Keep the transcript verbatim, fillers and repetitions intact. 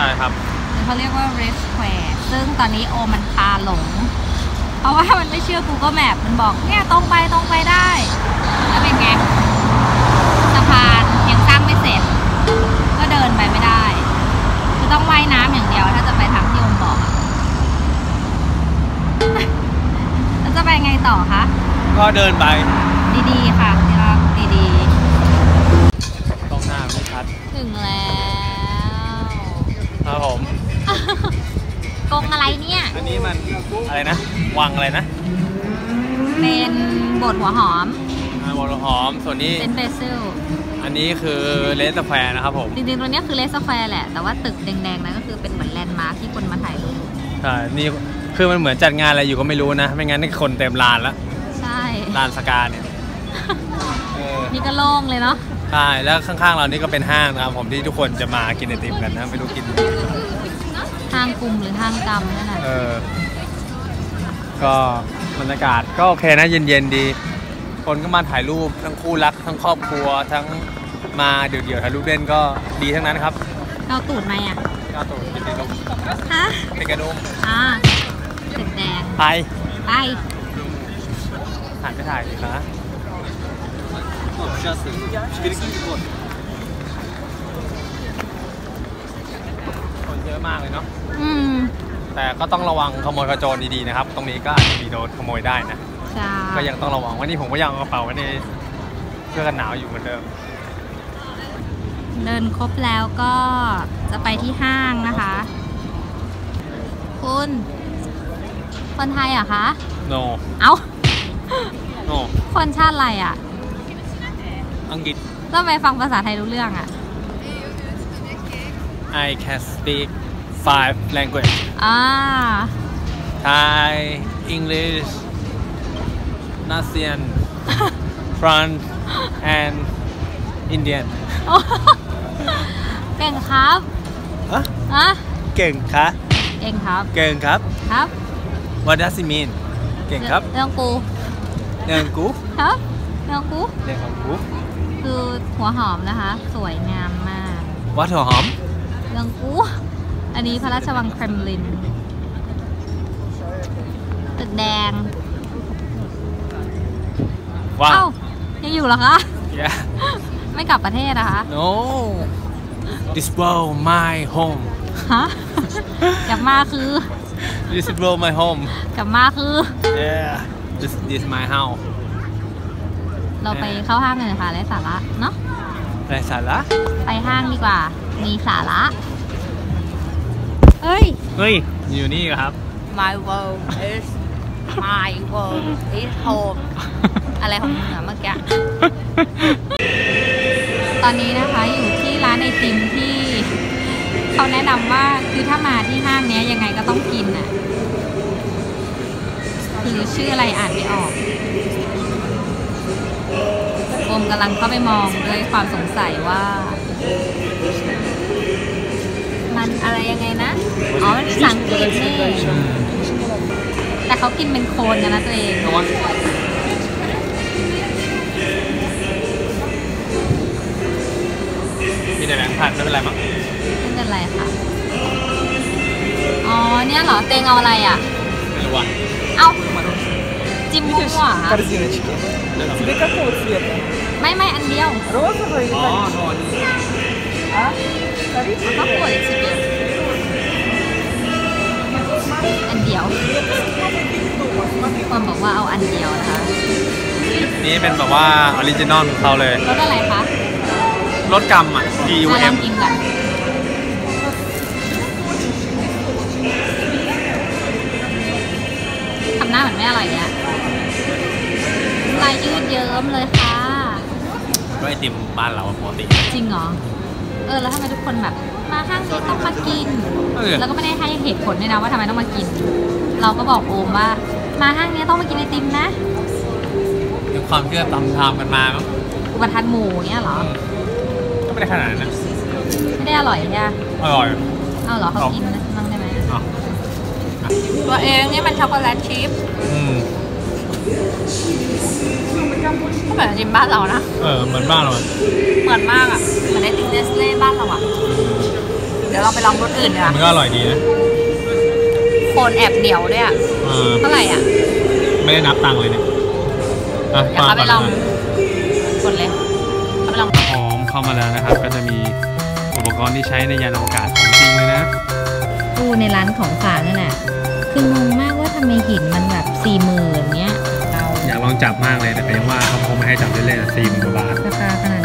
ช่ครับเขาเรียกว่า Red Square ซึ่งตอนนี้โอมันพาหลงเพราะว่ามันไม่เชื่อ Google Map มันบอกเนี่ยตรงไปตรงไปได้แล้วเป็นไงสะพานยังสร้างไม่เสร็จก็เดินไปไม่ได้คือต้องว่ายน้ำอย่างเดียวถ้าจะไปทางที่โอมบอกแล้วจะไปไงต่อคะก็เดินไปดีๆค่ะที่รักดีๆต้องหน้าไม่ชัดถึงแล้วครับผมกงอะไรเนี่ยอันนี้มันอะไรนะวังอะไรนะเป็นโบสถ์หัวหอมโบสถ์หัวหอมส่วนนี้เซนต์เบซิลอันนี้คือเลสสแควร์นะครับผมจริงๆตรงนี้คือเลสสแควร์แหละแต่ว่าตึกแดงๆนั้นก็คือเป็นเหมือนแลนด์มาร์คที่คนมาถ่ายรูปใช่นี่คือมันเหมือนจัดงานอะไรอยู่ก็ไม่รู้นะไม่งั้นนี่คนเต็มลานแล้วใช่ลานสกาเนี่ยนี่ก็โล่งเลยเนาะใช่แล้วข้างๆเรานี่ก็เป็นห้างนะครับผมที่ทุกคนจะมากินไอติมกันนะไม่รู้กินห้างกลุ่มหรือห้างกำนั่นแหละเออก็บรรยากาศก็โอเคนะเย็นๆดีคนก็มาถ่ายรูปทั้งคู่รักทั้งครอบครัวทั้งมาเดี่ยวๆถ่ายรูปเล่นก็ดีทั้งนั้นครับเราตูดไหมอ่ะเราตูดเป็นกระดุมฮะเป็นกระดุมอ่าตึกแดงไปไปถ่ายไปถ่ายดีนะคนเยอะมากเลยเนาะอืมแต่ก็ต้องระวังขโมยขโจรดีๆนะครับตรงนี้ก็อาจจะมีโดนขโมยได้นะก็ยังต้องระวังวันนี้ผมก็ยังเอากระเป๋าไว้ในเสื้อกันหนาวอยู่เหมือนเดิมเดินครบแล้วก็จะไปที่ห้างนะคะคุณคนไทยเหรอคะ no เอ้า no คนชาติอะไรอ่ะอังกฤษก็ไปฟังภาษาไทยรู้เรื่องอ่ะ I can speak five language อ่า Thai English Russian French and Indian เก่งครับอะอะเก่งครับเก่งครับเก่งครับครับ What does it mean เก่งครับเรื่องกูเรื่องกูครับเรื่องกูเรื่องของกูคือหัวหอมนะคะสวยงามมากวัดหัวหอมเรื่องกูอันนี้พระราชวังเครมลินตึกแดงว้าวยังอยู่เหรอคะ yeah ไม่กลับประเทศนะคะ no this world my home ฮะกลับมาคือ this world my home กลับมาคือ yeah this this my house เราไปเข้าห้างกันเลยค่ะไร้สาระเนาะไร้สาระไปห้างดีกว่ามีสาระเฮ้ยเฮ้ยอยู่นี่ครับ My world is my world is home อะไรของมึงอะเมื่อกี้ตอนนี้นะคะอยู่ที่ร้านไอติมที่เขาแนะนำว่าคือถ้ามาที่ห้างนี้ยังไงก็ต้องกินอะคือชื่ออะไรอ่านไม่ออกโอมกำลังเข้าไปมองด้วยความสงสัยว่ามันอะไรยังไงนะอ๋อมันภาษาอังกฤษนี่แต่เขากินเป็นโคนกันนะตัวเองมีแต่แบงค์พันไม่เป็นไรมั้งไม่เป็นไรค่ะอ๋อเนี่ยเหรอเตงเอาอะไรอ่ะไม่รู้ว่ะเอาจิ้มมั่วไม่ไม่อันเดียวอ๋อโน่นก็ปวดสิเดียวอันเดียวคนบอกว่าเอาอันเดียวนะคะนี่เป็นแบบว่าออริจินอลของเขาเลยรสอะไรคะรสกำอ่ะ G U M กินกันทำหน้าเหมือนไม่อร่อยเนี่ยลายยืดเยิ้มเลยค่ะก็ไอติมบ้านเราปกติจริงเหรอเออแล้วทำไมทุกคนแบบมาห้างนี้ต้องมากินแล้วก็ไม่ได้ให้เหตุผลด้วยนะว่าทำไมต้องมากินเราก็บอกโอมว่ามาห้างนี้ต้องมากินไอติมนะด้วยความเชื่อตำทำกันมามั้งอุปทานหมูเนี้ยเหรอก็ไม่ได้ขนาดนั้นไม่ได้อร่อยใช่ไหมอร่อยเอาเหรอเขากินบ้างได้ไหมตัวเองนี่มันช็อกโกแลตชิพก็เหมือนไอติมบ้านเรานะเออเหมือนบ้านเราเหมือนมากอ่ะเหมือนไอติมเนสเล่บ้านเราอ่ะดี๋ยวเราไปลองรสอื่นดีกว่ามันก็อร่อยดีนะโคนแอบเหนียวด้วยอ่ะเออเท่าไหร่อ่ะไม่ได้นับตังค์เลยเนี่ยอ่ะเดี๋ยวเอาไปลองกดเลยเอาไปลองหอมเข้ามาแล้วนะครับ ก็จะมีอุปกรณ์ที่ใช้ในยานอวกาศของจริงเลยนะตู้ในร้านของฝากนั่นแหละคืองงมากว่าทำไมหินมันแบบสี่หมื่นเนี้ยเราอยากลองจับมากเลยแต่เป็นว่าเขาคงไม่ให้จับเล่นๆสี่หมื่นกว่าบาทราคาขนาด